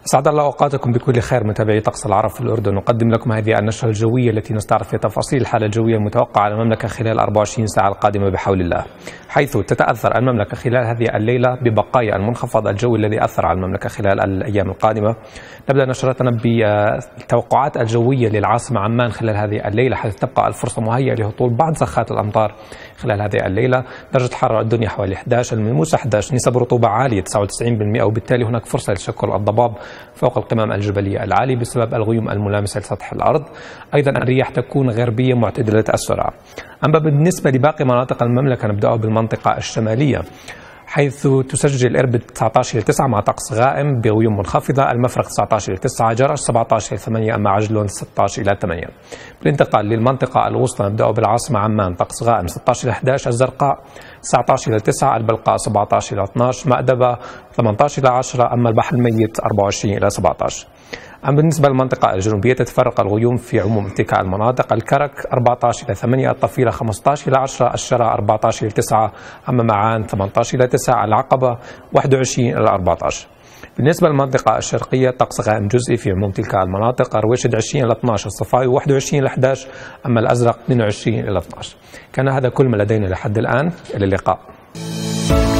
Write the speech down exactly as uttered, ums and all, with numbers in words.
أسعد الله أوقاتكم بكل خير متابعي طقس العرب في الأردن. نقدم لكم هذه النشرة الجوية التي نستعرض فيها تفاصيل الحالة الجوية المتوقعة على المملكة خلال أربع وعشرين ساعة القادمة بحول الله، حيث تتأثر المملكة خلال هذه الليلة ببقايا المنخفض الجوي الذي أثر على المملكة خلال الأيام القادمة. نبدأ نشرتنا بالتوقعات الجوية للعاصمة عمان خلال هذه الليلة، حيث تبقى الفرصة مهيئة لهطول بعض زخات الأمطار خلال هذه الليلة. درجة حرارة الدنيا حوالي إحدى عشر، الملموس إحدى عشر، نسب رطوبة عالية تسعة وتسعين بالمئة، وبالتالي هناك فرصة لتشكل الضباب فوق القمم الجبلية العالية بسبب الغيوم الملامسة لسطح الأرض. أيضا الرياح تكون غربية معتدلة السرعة. أما بالنسبة لباقي مناطق المملكة نبدأ بالمنطقة الشمالية، حيث تسجل إربد تسعة عشر إلى تسعة مع طقس غائم بغيوم منخفضة، المفرق تسعة عشر إلى تسعة، جرش سبعة عشر إلى ثمانية، أما عجلون ستة عشر إلى ثمانية. بالانتقال للمنطقة الوسطى نبدأ بالعاصمة عمان، طقس غائم ستة عشر إلى إحدى عشر، الزرقاء تسعة عشر إلى تسعة، البلقاء سبعة عشر إلى اثني عشر، مأدبة ثمانية عشر إلى عشرة، أما البحر الميت أربعة وعشرين إلى سبعة عشر. أما بالنسبة للمنطقة الجنوبية تتفرق الغيوم في عموم اتكاء المناطق، الكرك أربعة عشر إلى ثمانية، الطفيلة خمسة عشر إلى عشرة، الشرى أربعة عشر إلى تسعة، أما معان ثمانية عشر إلى تسعة، العقبة واحد وعشرين إلى أربعة عشر. بالنسبة للمنطقة الشرقية طقس غائم جزئي في عموم تلك المناطق، الرويشد عشرين إلى اثني عشر، الصفاوي واحد وعشرين إلى إحدى عشر، أما الأزرق اثنين وعشرين إلى اثني عشر. كان هذا كل ما لدينا لحد الآن، إلى اللقاء.